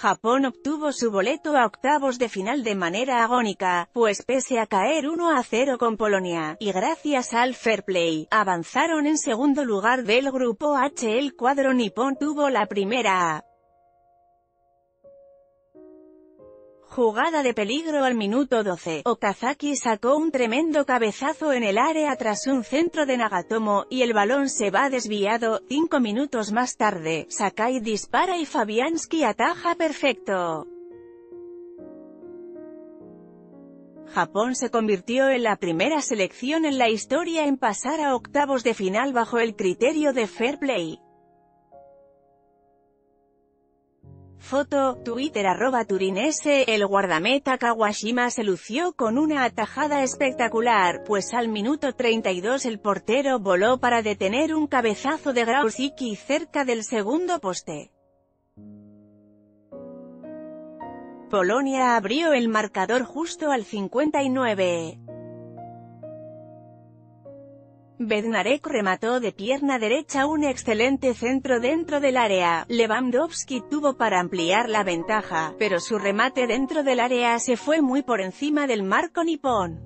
Japón obtuvo su boleto a octavos de final de manera agónica, pues pese a caer 1-0 con Polonia, y gracias al fair play, avanzaron en segundo lugar del grupo H. El cuadro nipón tuvo la primera jugada de peligro al minuto 12. Okazaki sacó un tremendo cabezazo en el área tras un centro de Nagatomo, y el balón se va desviado. 5 minutos más tarde, Sakai dispara y Fabianski ataja perfecto. Japón se convirtió en la primera selección en la historia en pasar a octavos de final bajo el criterio de fair play. Foto, Twitter @turinese. El guardameta Kawashima se lució con una atajada espectacular, pues al minuto 32 el portero voló para detener un cabezazo de Graušicki cerca del segundo poste. Polonia abrió el marcador justo al 59. Bednarek remató de pierna derecha un excelente centro dentro del área. Lewandowski tuvo para ampliar la ventaja, pero su remate dentro del área se fue muy por encima del marco nipón.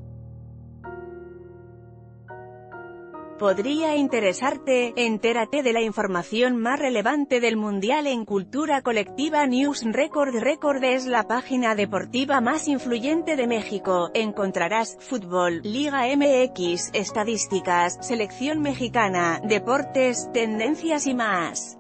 Podría interesarte. Entérate de la información más relevante del Mundial en Cultura Colectiva News Record. Record es la página deportiva más influyente de México. Encontrarás fútbol, Liga MX, estadísticas, selección mexicana, deportes, tendencias y más.